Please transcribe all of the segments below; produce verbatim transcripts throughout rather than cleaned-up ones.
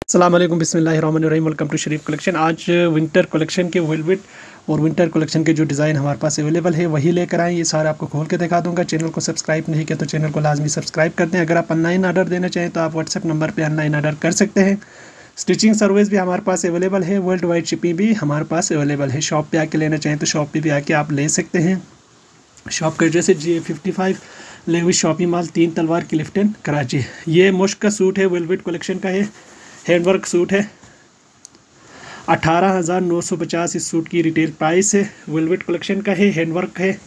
अस्सलाम वालेकुम, बिस्मिल्लाहिर्रहमानिर्रहीम। Welcome to Sharif collection. आज विंटर कलेक्शन के वेलवेट और विंटर कलेक्शन के जो डिज़ाइन हमारे पास अवेलेबल है वही लेकर आए। ये सारे आपको खोल के दिखा दूंगा। चैनल को सब्सक्राइब नहीं किया तो चैनल को लाजमी सब्सक्राइब कर दें। अगर आप ऑनलाइन ऑर्डर देना चाहें तो आप व्हाट्सएप नंबर पर ऑनलाइन ऑर्डर कर सकते हैं। स्टिचिंग सर्विस भी हमारे पास अवेलेबल है। वर्ल्ड वाइड शिपिंग भी हमारे पास अवेलेबल है। शॉप पर आके लेना चाहें तो शॉप पर भी आके आप ले सकते हैं। शॉप का एड्रेस है G A fifty five Lewis shopping mall, Teen Talwar, Clifton, Karachi. ये मुश्क का सूट है, वेलवेट कलेक्शन का है, हैंडवर्क सूट है। अठारह हज़ार नौ सौ पचास इस सूट की रिटेल प्राइस है। वेलवेट कलेक्शन का है, हैंडवर्क है।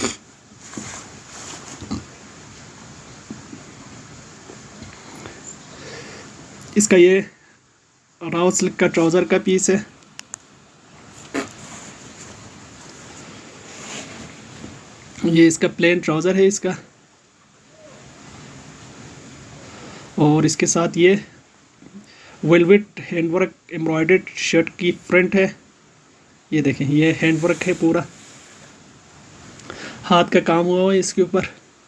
इसका ये राव सिल्क का ट्राउज़र का पीस है। ये इसका प्लेन ट्राउज़र है इसका, और इसके साथ ये वेलवेट हैंडवर्क एम्ब्रॉयडर्ड शर्ट की फ्रंट है। ये देखें, ये हैंडवर्क है, पूरा हाथ का काम हुआ हुआ है इसके ऊपर।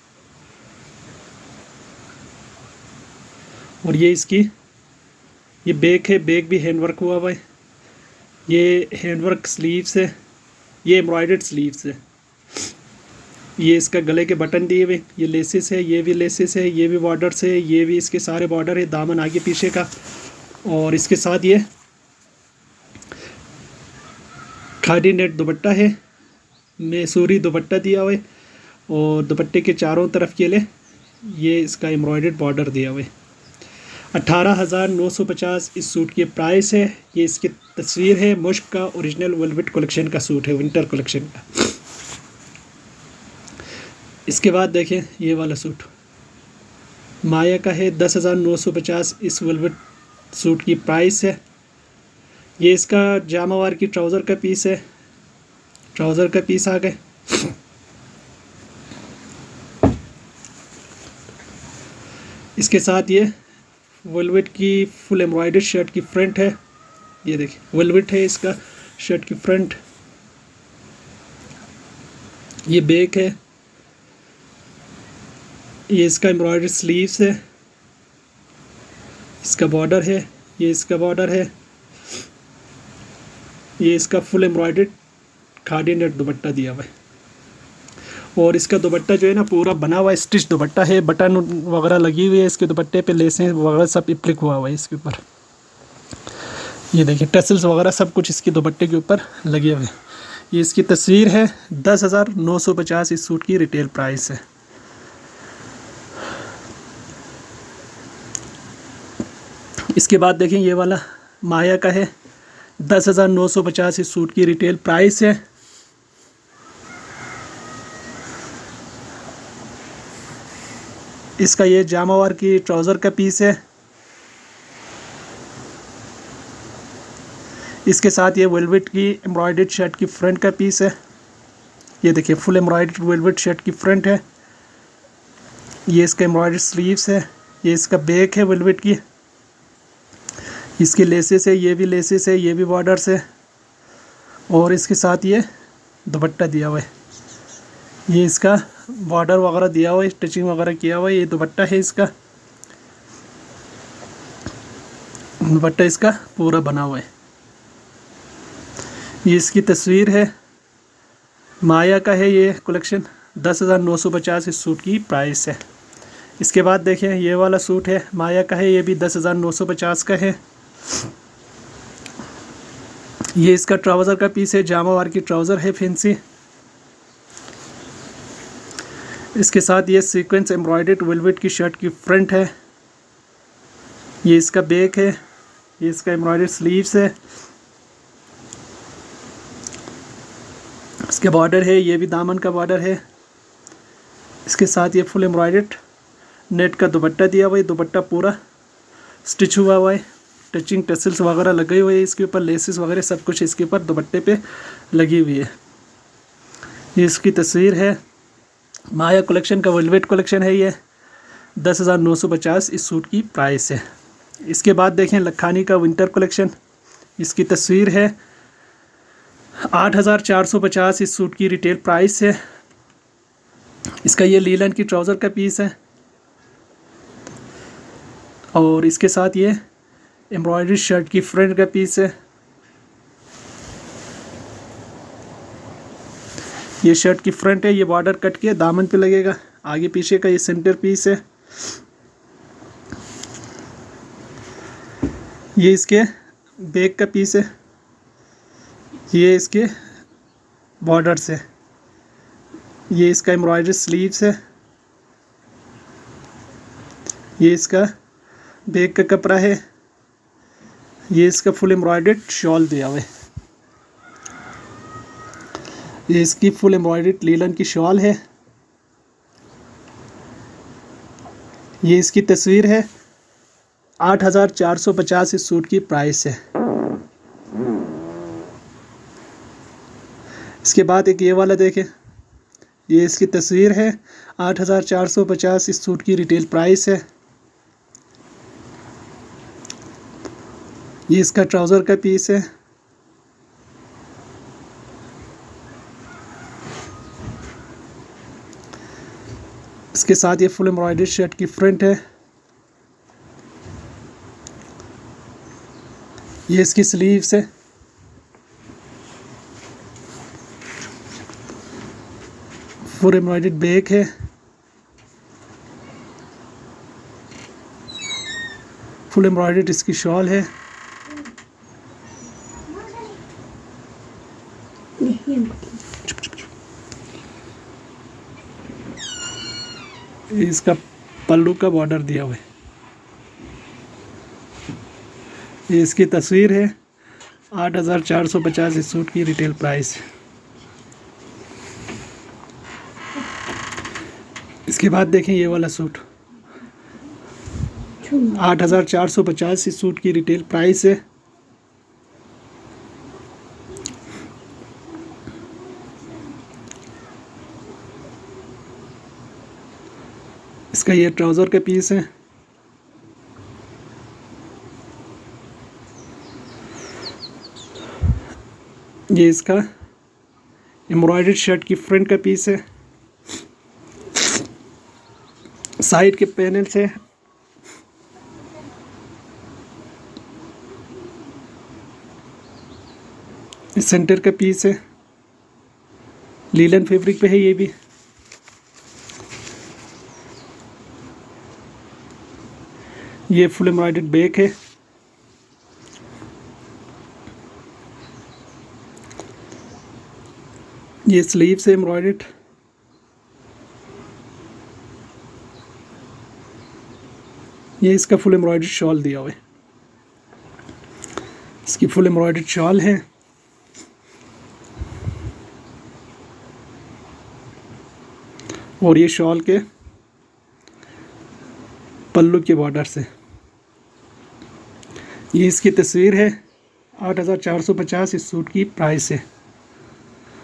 और ये इसकी ये बैक है, बैक भी हैंडवर्क हुआ हुआ है। ये हैंडवर्क स्लीव्स है, ये एम्ब्रॉयडर्ड स्लीव्स है। ये इसका गले के बटन दिए हुए, ये लेसेस है, ये भी लेसेस है, ये भी बॉर्डर्स है, ये भी इसके सारे बॉर्डर है, दामन आगे पीछे का। और इसके साथ ये खादी नेट दुपट्टा है, मैसूरी दुपट्टा दिया हुआ है। और दुपट्टे के चारों तरफ के लिए ये इसका एम्ब्रॉयडर्ड बॉर्डर दिया हुआ है। अठारह हज़ार नौ सौ पचास इस सूट की प्राइस है। ये इसकी तस्वीर है। मुश्क का ओरिजिनल वेलवेट कलेक्शन का सूट है, विंटर कलेक्शन का। इसके बाद देखें, ये वाला सूट माया का है। दस हज़ार नौ सौ पचास इस वेलवेट सूट की प्राइस है। ये इसका जामावार की ट्राउज़र का पीस है, ट्राउज़र का पीस आ गए। इसके साथ ये वेलवेट की फुल एम्ब्रॉयडर्ड शर्ट की फ्रंट है। ये देखिए, वेलवेट है इसका शर्ट की फ्रंट। ये बैक है, ये इसका एम्ब्रॉयडर्ड स्लीव्स है। इसका बॉर्डर है, ये इसका बॉर्डर है। ये इसका full embroidered khadi net dupatta दिया हुआ है। और इसका दुपट्टा जो है ना, पूरा बना हुआ स्टिच दुपट्टा है। बटन वगैरह लगी हुई है इसके दुपट्टे पे, लेसें वगैरह सब एप्लिक हुआ हुआ है इसके ऊपर। ये देखिए, टसल्स वगैरह सब कुछ इसके दुपट्टे के ऊपर लगे हुए हैं। ये इसकी तस्वीर है। दस हज़ार नौ सौ पचास इस सूट की रिटेल प्राइस है। इसके बाद देखें, ये वाला माया का है। दस हज़ार नौ सौ पचास इस सूट की रिटेल प्राइस है। इसका ये जामावार की ट्राउज़र का पीस है। इसके साथ ये वेलवेट की एम्ब्रॉयडर्ड शर्ट की फ्रंट का पीस है। ये देखिए, फुल एम्ब्रॉयडर्ड वेलवेट शर्ट की फ्रंट है। ये इसका एम्ब्रॉयडर्ड स्लीव्स है। ये इसका बैक है वेलवेट की। इसके लेसेस है, ये भी लेसेस है, ये भी बॉर्डर्स है। और इसके साथ ये दुपट्टा दिया हुआ है। ये इसका बॉर्डर वगैरह दिया हुआ है, स्टिचिंग वगैरह किया हुआ है। ये दुपट्टा है इसका, दुपट्टा इसका पूरा बना हुआ है। ये इसकी तस्वीर है। माया का है ये कलेक्शन। दस हज़ार नौ सौ पचास इस सूट की प्राइस है। इसके बाद देखें, ये वाला सूट है, माया का है। ये भी दस हज़ार नौ सौ पचास का है। ये इसका ट्राउज़र का पीस है, जामावार की ट्राउज़र है फैंसी। इसके साथ ये सीक्वेंस एम्ब्रॉयडर्ड वेलवेट की शर्ट की फ्रंट है। ये इसका बैक है। ये इसका एम्ब्रॉयडर्ड स्लीव्स है। इसके बॉर्डर है, ये भी दामन का बॉर्डर है। इसके साथ ये फुल एम्ब्रॉयडर्ड नेट का दुपट्टा दिया हुआ है। दुपट्टा पूरा स्टिच हुआ हुआ है। टचिंग टसल्स वगैरह लगे हुए हैं इसके ऊपर, लेसेस वगैरह सब कुछ इसके ऊपर दुपट्टे पे लगी हुई है। ये इसकी तस्वीर है। माया कलेक्शन का वेलवेट कलेक्शन है ये। दस हज़ार नौ सौ पचास इस सूट की प्राइस है। इसके बाद देखें, लखानी का विंटर कलेक्शन। इसकी तस्वीर है। आठ हज़ार चार सौ पचास इस सूट की रिटेल प्राइस है। इसका ये लीलन की ट्राउज़र का पीस है और इसके साथ ये एम्ब्रॉयडरी शर्ट की फ्रंट का पीस है। ये शर्ट की फ्रंट है, ये बॉर्डर कट के दामन पे लगेगा। आगे पीछे का ये सेंटर पीस है। ये इसके बैक का पीस है। ये इसके बॉर्डर से, ये इसका एम्ब्रॉयडरी स्लीव्स है। ये इसका बैक का कपड़ा है। ये इसका फुल एम्ब्रॉयडर्ड शॉल दिया हुआ है। ये इसकी फुल एम्ब्रॉयडर्ड लीलन की शॉल है। ये इसकी तस्वीर है। आठ हज़ार चार सौ पचास इस सूट की प्राइस है। इसके बाद एक ये वाला देखें, ये इसकी तस्वीर है। आठ हज़ार चार सौ पचास इस सूट की रिटेल प्राइस है। ये इसका ट्राउज़र का पीस है। इसके साथ ये फुल एम्ब्रॉयडरी शर्ट की फ्रंट है। ये इसकी स्लीव्स है। फुल एम्ब्रॉयडर्ड बैक है। फुल एम्ब्रॉयडर्ड इसकी शॉल है। इसका पल्लू का बॉर्डर दिया हुआ है। ये इसकी तस्वीर है। आठ हज़ार चार सौ पचास इस सूट की रिटेल प्राइस। इसके बाद देखें ये वाला सूट, आठ हज़ार चार सौ पचास इस सूट की रिटेल प्राइस है। इसका ये ट्राउज़र का पीस है। ये इसका एम्ब्रॉयडर्ड शर्ट की फ्रंट का पीस है। साइड के पैनल से सेंटर का पीस है। लीलन फैब्रिक पे है ये भी। ये फुल एम्ब्रॉयडर्ड बैक है। ये स्लीव से एम्ब्रॉयडर्ड। ये इसका फुल एम्ब्रॉयडर्ड शॉल दिया हुआ है। इसकी फुल एम्ब्रॉयडर्ड शॉल है। और ये शॉल के पल्लू के बॉर्डर से। ये इसकी तस्वीर है। आठ हज़ार चार सौ पचास इस सूट की प्राइस है।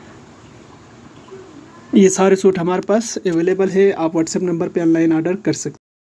ये सारे सूट हमारे पास अवेलेबल है। आप व्हाट्सएप नंबर पे ऑनलाइन ऑर्डर कर सकते हैं।